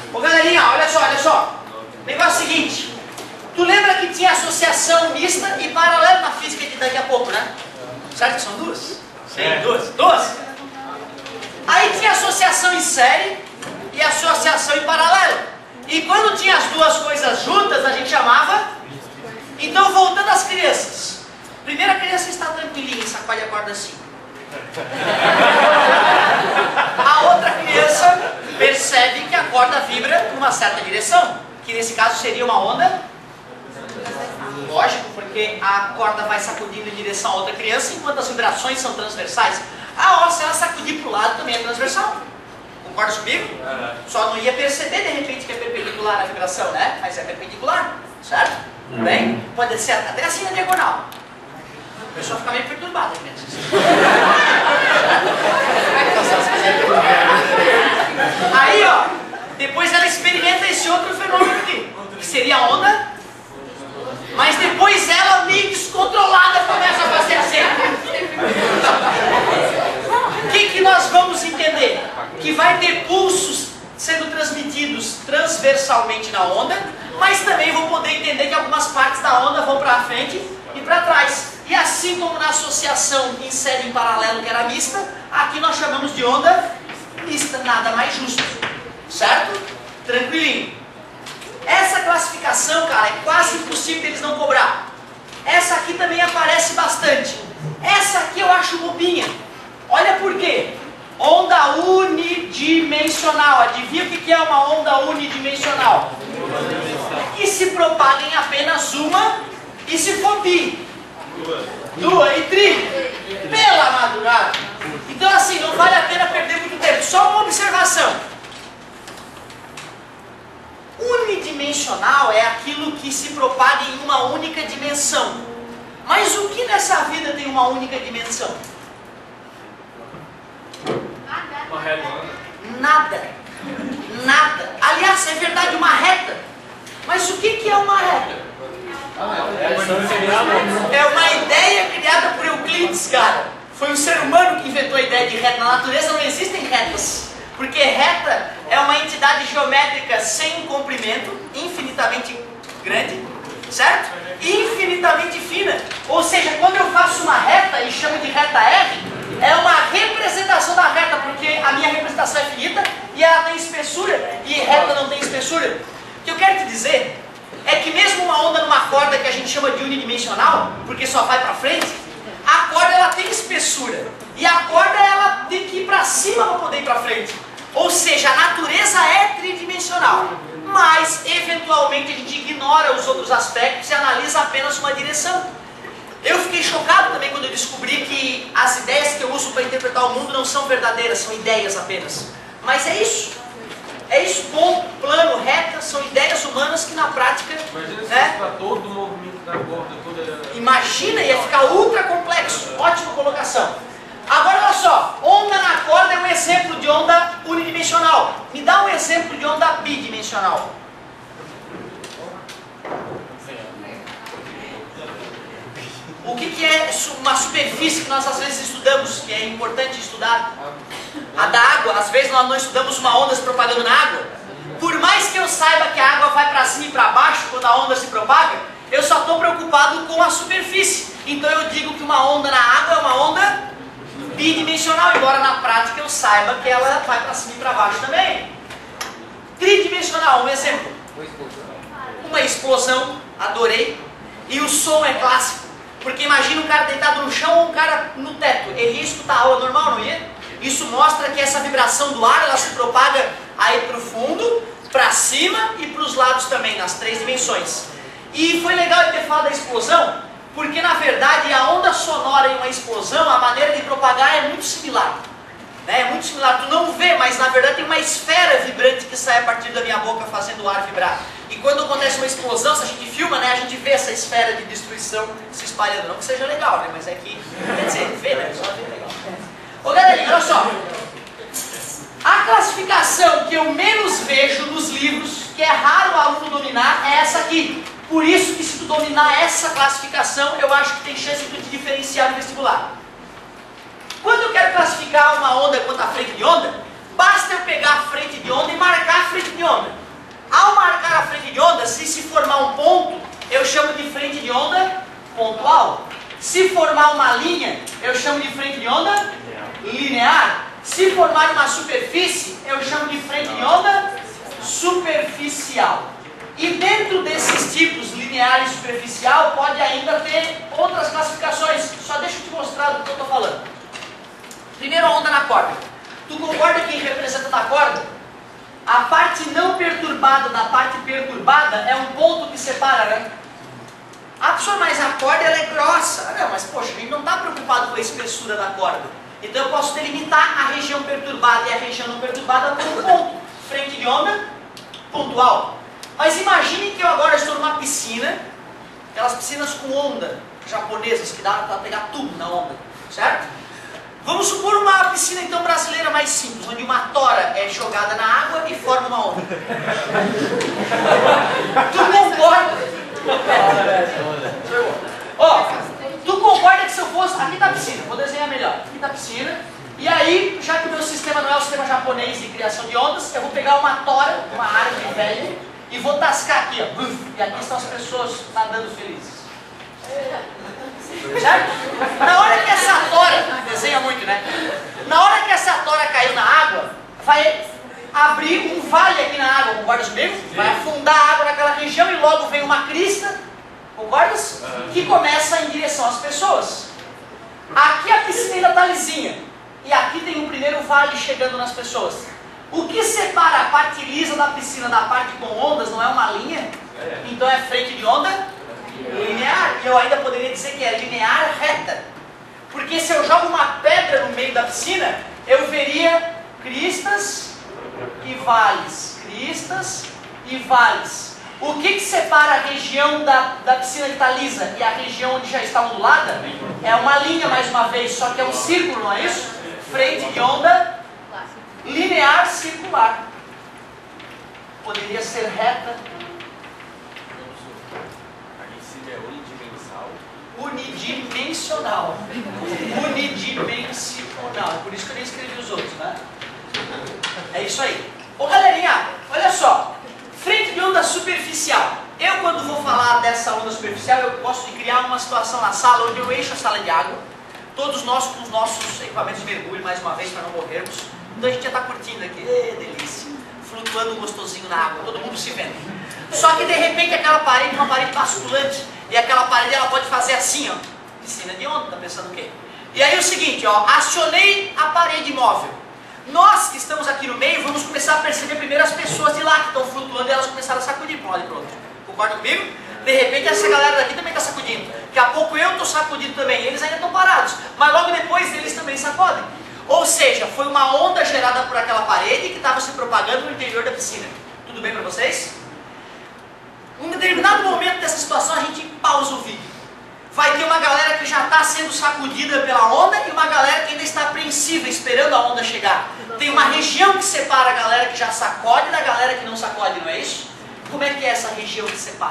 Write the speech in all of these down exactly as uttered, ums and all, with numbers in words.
Ô galerinha, olha só, olha só. O negócio é o seguinte. Tu lembra que tinha associação mista e paralela na física de daqui a pouco, né? Certo que são duas? Sim, é. duas. Duas. Aí tinha associação em série e associação em paralelo. E quando tinha as duas coisas juntas, a gente chamava. Então, voltando às crianças. Primeira criança está tranquilinha, sacode a corda assim. A outra criança percebe que a corda vibra numa certa direção, que nesse caso seria uma onda. Lógico, porque a corda vai sacudindo em direção a outra criança, enquanto as vibrações são transversais. A hora, se ela sacudir para o lado, também é transversal. Concorda comigo? É. Só não ia perceber de repente que é perpendicular a vibração, né? Mas é perpendicular, certo? Tudo bem? Pode ser até assim na diagonal. A pessoa fica meio perturbada. Né? Aí, ó, depois ela experimenta esse outro fenômeno aqui, que seria a onda, mas depois ela, meio descontrolada, começa a fazer assim. O que, que nós vamos entender? Que vai ter pulsos sendo transmitidos transversalmente na onda, mas também vou poder entender que algumas partes da onda vão para frente e para trás. E assim como na associação em série em paralelo, que era mista, aqui nós chamamos de onda mista, nada mais justo. Certo? Tranquilinho. Essa classificação, cara, é quase impossível eles não cobrar. Essa aqui também aparece bastante. Essa aqui eu acho bobinha. Olha por quê. Onda unidimensional. Adivinha o que é uma onda unidimensional? Que se propaga em apenas uma, e se for bi? Duas e tri? Pela madrugada. Então assim, não vale a pena perder muito tempo. Só uma observação. Unidimensional é aquilo que se propaga em uma única dimensão. Mas o que nessa vida tem uma única dimensão? Uma reta. Nada. Nada. Aliás, é verdade, uma reta. Mas o que que é uma reta? É uma ideia criada por Euclides, cara. Foi o ser humano que inventou a ideia de reta. Na natureza não existem retas. Porque reta é uma entidade geométrica sem comprimento, infinitamente grande, certo? E infinitamente fina. Ou seja, quando eu faço uma reta e chamo de reta R, é uma representação da reta, porque a minha representação é finita e ela tem espessura, e reta não tem espessura. O que eu quero te dizer é que mesmo uma onda numa corda que a gente chama de unidimensional, porque só vai para frente, a corda ela tem espessura. E a corda ela tem que ir para cima para poder ir para frente. Ou seja, a natureza é tridimensional, mas eventualmente a gente ignora os outros aspectos e analisa apenas uma direção. Eu fiquei chocado também quando eu descobri que as ideias que eu uso para interpretar o mundo não são verdadeiras, são ideias apenas. Mas é isso. É isso, ponto, plano, reta, são ideias humanas que na prática... Imagina se né, para todo o movimento da corda toda... Imagina, ia ficar ultra complexo. Ótima colocação. Agora olha só, onda na corda é um exemplo de onda unidimensional. Me dá um exemplo de onda bidimensional. O que, que é uma superfície que nós às vezes estudamos, que é importante estudar? A da água. Às vezes nós não estudamos uma onda se propagando na água. Por mais que eu saiba que a água vai para cima e para baixo quando a onda se propaga, eu só estou preocupado com a superfície. Então eu digo que uma onda na água é uma onda bidimensional, embora na prática eu saiba que ela vai para cima e para baixo também. Tridimensional, um exemplo. Uma explosão, adorei. E o som é clássico. Porque imagina um cara deitado no chão ou um cara no teto. Ele ia escutar a aula normal, não ia? Isso mostra que essa vibração do ar, ela se propaga aí para o fundo, para cima e para os lados também, nas três dimensões. E foi legal eu ter falado da explosão, porque na verdade a onda sonora em uma explosão, a maneira de propagar é muito similar. Né? É muito similar, tu não vê, mas na verdade tem uma esfera vibrante que sai a partir da minha boca fazendo o ar vibrar. E quando acontece uma explosão, se a gente filma, né, a gente vê essa esfera de destruição se espalhando. Não que seja legal, né, mas é que, quer dizer, vê, né, só ver legal. Ô galerinha, olha só. A classificação que eu menos vejo nos livros, que é raro o aluno dominar, é essa aqui. Por isso que se tu dominar essa classificação, eu acho que tem chance de tu te diferenciar no vestibular. Quando eu quero classificar uma onda quanto a frente de onda, basta eu pegar a frente de onda e marcar a frente de onda. onda. Ao marcar a frente de onda, se se formar um ponto, eu chamo de frente de onda pontual. Se formar uma linha, eu chamo de frente de onda linear. Se formar uma superfície, eu chamo de frente de onda superficial. E dentro desses tipos, linear e superficial, pode ainda ter outras classificações. Só deixa eu te mostrar do que eu estou falando. Primeiro, a onda na corda. Tu concorda que representando a corda, a parte não perturbada da parte perturbada é um ponto que separa, né? Ah, professor, mas a corda ela é grossa. Não, mas poxa, a gente não está preocupado com a espessura da corda. Então eu posso delimitar a região perturbada e a região não perturbada por um ponto. Frente de onda pontual. Mas imagine que eu agora estou numa piscina, aquelas piscinas com onda japonesas, que dá para pegar tudo na onda, certo? Vamos supor uma piscina então brasileira mais simples, onde uma tora é jogada na água e forma uma onda. Tu concorda? Ó, tu concorda que se eu fosse... Aqui está a piscina, vou desenhar melhor. Aqui está a piscina. E aí, já que o meu sistema não é o sistema japonês de criação de ondas, eu vou pegar uma tora, uma árvore velha, e vou tascar aqui, ó. E aqui estão as pessoas nadando felizes. Certo? Na hora que essa tora, desenha muito, né? Na hora que essa tora caiu na água, vai abrir um vale aqui na água, concordas comigo? Vai afundar a água naquela região e logo vem uma crista, concordas? Que começa em direção às pessoas. Aqui a piscina ainda está lisinha. E aqui tem um primeiro vale chegando nas pessoas. O que separa a parte lisa da piscina da parte com ondas não é uma linha? Então é frente de onda linear. E eu ainda poderia dizer que é linear reta. Porque se eu jogo uma pedra no meio da piscina, eu veria cristas e vales. Cristas e vales. O que, que separa a região da, da piscina que está lisa e a região onde já está ondulada? É uma linha, mais uma vez, só que é um círculo, não é isso? Frente de onda linear circular. Poderia ser reta. Unidimensional. Unidimensional. Por isso que eu nem escrevi os outros, né? É isso aí. Ô galerinha, olha só. Frente de onda superficial. Eu, quando vou falar dessa onda superficial, eu gosto de criar uma situação na sala onde eu encho a sala de água. Todos nós com os nossos equipamentos de mergulho, mais uma vez, para não morrermos. Então a gente já está curtindo aqui. Ê, delícia. Flutuando gostosinho na água, todo mundo se vendo. Só que de repente aquela parede é uma parede basculante. E aquela parede ela pode fazer assim, ó. Piscina de onda, tá pensando o quê? E aí o seguinte, ó. Acionei a parede móvel. Nós que estamos aqui no meio, vamos começar a perceber primeiro as pessoas de lá que estão flutuando e elas começaram a sacudir para um lado e para o outro. Concorda comigo? De repente essa galera daqui também está sacudindo. Daqui a pouco eu estou sacudindo também. Eles ainda estão parados. Mas logo depois eles também sacodem. Ou seja, foi uma onda gerada por aquela parede que estava se propagando no interior da piscina. Tudo bem para vocês? Em um determinado momento dessa situação a gente pausa o vídeo. Vai ter uma galera que já está sendo sacudida pela onda e uma galera que ainda está apreensiva, esperando a onda chegar. Tem uma região que separa a galera que já sacode da galera que não sacode, não é isso? Como é que é essa região que separa?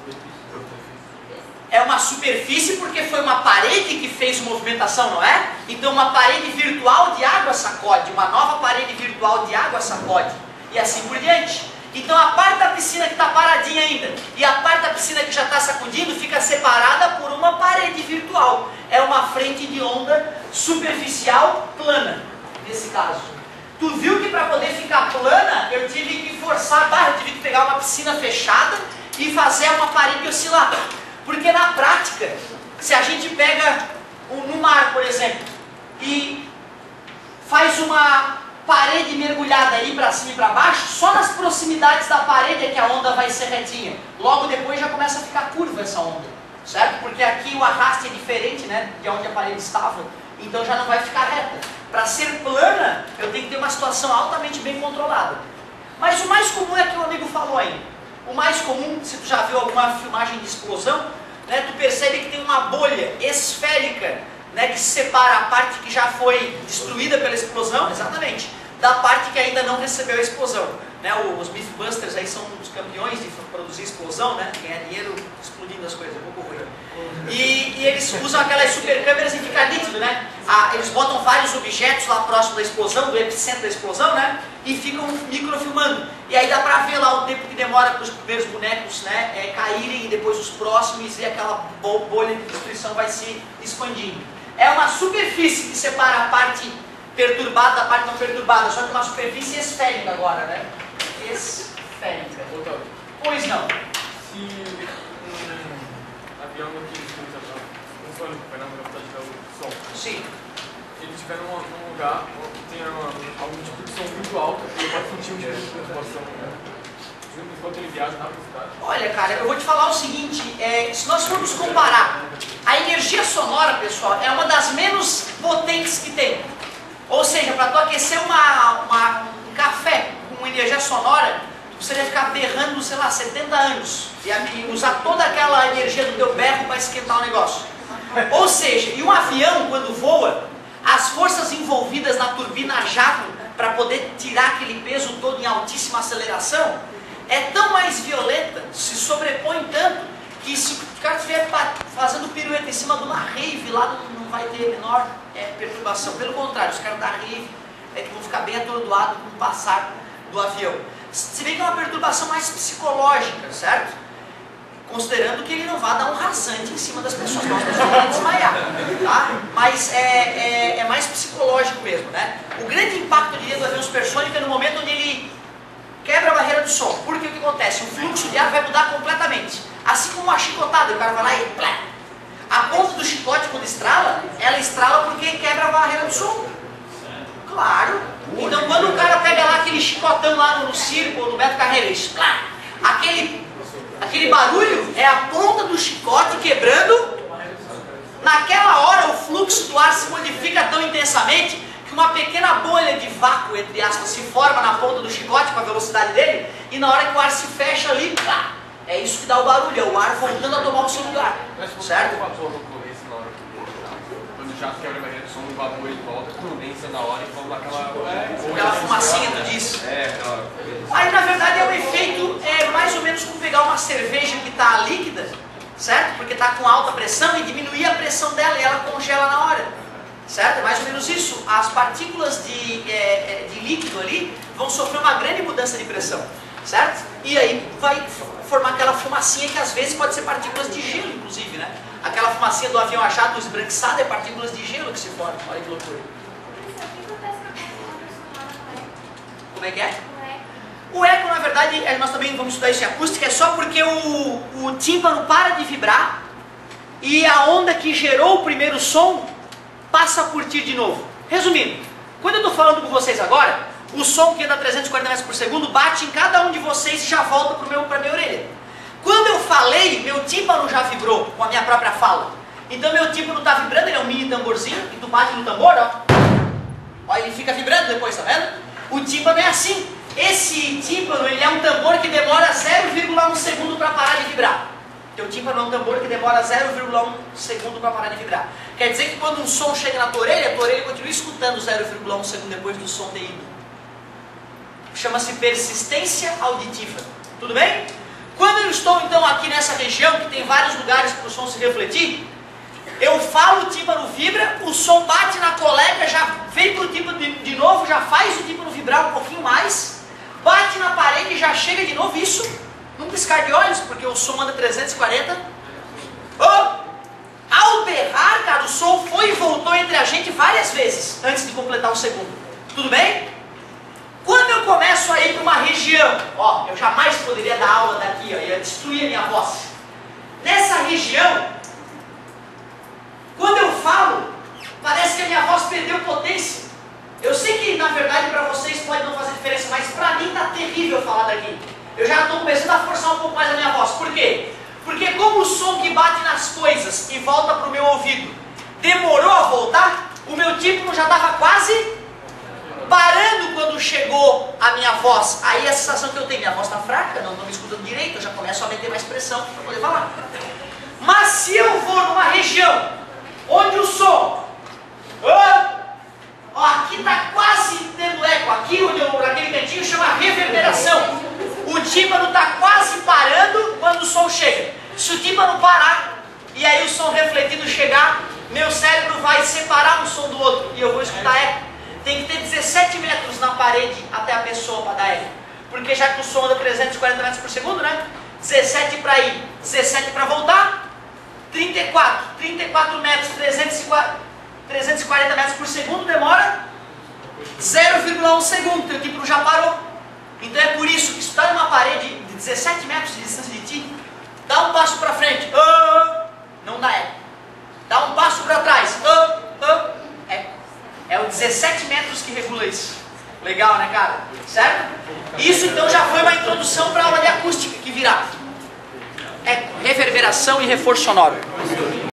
É uma superfície porque foi uma parede que fez movimentação, não é? Então uma parede virtual de água sacode, uma nova parede virtual de água sacode. E assim por diante. Então a parte da piscina que está paradinha ainda e a parte da piscina que já está sacudindo fica separada por uma parede virtual. É uma frente de onda superficial plana, nesse caso. Tu viu que para poder ficar plana, eu tive que forçar a barra, eu tive que pegar uma piscina fechada e fazer uma parede oscilar. Porque na prática, se a gente pega um, no mar, por exemplo, e faz uma parede mergulhada aí para cima e para baixo, só nas proximidades da parede é que a onda vai ser retinha. Logo depois já começa a ficar curva essa onda, certo? Porque aqui o arraste é diferente, né, de onde a parede estava, então já não vai ficar reta. Para ser plana, eu tenho que ter uma situação altamente bem controlada. Mas o mais comum é que o amigo falou aí. O mais comum, se tu já viu alguma filmagem de explosão, né, tu percebe que tem uma bolha esférica, né, que separa a parte que já foi destruída pela explosão, exatamente, da parte que ainda não recebeu a explosão. Né, os Mythbusters aí são os campeões de produzir explosão, né, ganhar dinheiro explodindo as coisas, um pouco ruim. E, e eles usam aquelas super câmeras e fica nítido, né? Ah, eles botam vários objetos lá próximo da explosão, do epicentro da explosão, né? E ficam microfilmando. E aí dá pra ver demora para os primeiros bonecos, né, é, caírem e depois os próximos e aquela bolha de destruição vai se expandindo. É uma superfície que separa a parte perturbada da parte não perturbada, só que uma superfície esférica agora, né? Esférica. Pois não. Se um avião aqui um sônico operando na velocidade do som, sim, ele estiver num, num lugar onde tem uma, algum tipo de som muito alto, ele pode sentir um tipo de perturbação, né? Enquanto ele viaja na velocidade. Olha, cara, eu vou te falar o seguinte, é, se nós formos comparar, a energia sonora, pessoal, é uma das menos potentes que tem. Ou seja, para tu aquecer uma, uma, um café com energia sonora, tu precisaria ficar berrando, sei lá, setenta anos. E, e usar toda aquela energia do teu berro para esquentar o negócio. Ou seja, e um avião, quando voa, as forças envolvidas na turbina a jato, para poder tirar aquele peso todo em altíssima aceleração, é tão mais violenta, se sobrepõe tanto, que se o cara estiver fazendo pirueta em cima de uma rave, lá não, não vai ter a menor é, perturbação. Pelo contrário, os caras da rave é que vão ficar bem atordoados com o passar do avião. Se bem que é uma perturbação mais psicológica, certo? Considerando que ele não vai dar um rasante em cima das pessoas, senão as pessoas vão desmaiar, tá? Mas é, é, é mais psicológico mesmo, né? O grande impacto, eu diria, do avião supersônico é no momento onde ele quebra a barreira do som. Porque o que acontece? O fluxo de ar vai mudar completamente. Assim como uma chicotada, o cara vai lá e plá. A ponta do chicote, quando estrala, ela estrala porque quebra a barreira do som. Claro. Então quando o cara pega lá aquele chicotão lá no circo ou no Beto Carreiro, plá, aquele, aquele barulho é a ponta do chicote quebrando. Naquela hora o fluxo do ar se modifica tão intensamente que uma pequena bolha de vácuo, entre aspas, se forma na ponta do chicote com a velocidade dele, e na hora que o ar se fecha ali, pá, é isso que dá o barulho, é o ar voltando a tomar o seu lugar. Certo? Quando já quebra a barreira do som, o vapor ele volta, condensa na hora e forma aquela... Aquela fumacinha, tu diz? É, aquela... Aí na verdade é um efeito é, mais ou menos como pegar uma cerveja que está líquida, certo? Porque está com alta pressão e diminuir a pressão dela e ela congela na hora. Certo? É mais ou menos isso. As partículas de, é, de líquido ali vão sofrer uma grande mudança de pressão. Certo? E aí vai formar aquela fumacinha que às vezes pode ser partículas de gelo, inclusive, né? Aquela fumacinha do avião a jato esbranquiçado é partículas de gelo que se formam. Olha que loucura. Como é que é? O eco, na verdade, nós também vamos estudar isso em acústica, é só porque o, o tímpano para de vibrar e a onda que gerou o primeiro som passa a curtir de novo. Resumindo, quando eu estou falando com vocês agora, o som que anda a trezentos e quarenta metros por segundo bate em cada um de vocês e já volta para a minha orelha. Quando eu falei, meu tímpano já vibrou com a minha própria fala. Então meu tímpano está vibrando, ele é um mini tamborzinho, e tu bate no tambor, ó. Ó, ele fica vibrando depois, tá vendo? O tímpano é assim. Esse tímpano, ele é um tambor que demora zero vírgula um segundo para parar de vibrar. Teu tímpano é um tambor que demora zero vírgula um segundo para parar de vibrar. Quer dizer que quando um som chega na tua orelha, a tua orelha continua escutando zero vírgula um segundo depois do som ter ido. Chama-se persistência auditiva. Tudo bem? Quando eu estou então aqui nessa região, que tem vários lugares para o som se refletir, eu falo, o tímpano vibra, o som bate na colega, já vem para o tímpano de, de novo, já faz o tímpano vibrar um pouquinho mais, bate na parede e já chega de novo, isso num piscar de olhos, porque o som anda trezentos e quarenta. Oh! Ao berrar, cara, o som foi e voltou entre a gente várias vezes, antes de completar um segundo. Tudo bem? Quando eu começo a ir para uma região, ó, eu jamais poderia dar aula daqui, ó, ia destruir a minha voz. Nessa região, quando eu falo, parece que a minha voz perdeu potência. Eu sei que, na verdade, para vocês pode não fazer diferença, mas para mim está terrível falar daqui. Eu já estou começando a forçar um pouco mais a minha voz. Por quê? Porque como o som que bate nas coisas e volta para o meu ouvido demorou a voltar, o meu tímpano já estava quase parando quando chegou a minha voz. Aí a sensação que eu tenho, minha voz está fraca, não estou me escutando direito, eu já começo a meter mais pressão para poder falar. Mas se eu vou numa região onde o som, ó, ó, aqui está quase tendo eco, aqui onde eu, naquele cantinho chama reverberação. O tímpano está quase parando quando o som chega. Se o tímpano parar e aí o som refletido chegar, meu cérebro vai separar um som do outro e eu vou escutar eco. Tem que ter dezessete metros na parede até a pessoa para dar eco. porque já que o som anda trezentos e quarenta metros por segundo, né? dezessete para ir, dezessete para voltar, trinta e quatro, trinta e quatro metros, trezentos e quarenta metros por segundo, demora zero vírgula um segundo, teu tímpano já parou. Então é por isso que se está numa parede de dezessete metros de distância de ti, dá um passo para frente, oh, não dá eco. Dá um passo para trás, oh, oh, eco. É o dezessete metros que regula isso. Legal, né, cara? Certo? Isso então já foi uma introdução para a aula de acústica que virá. Eco, reverberação e reforço sonoro.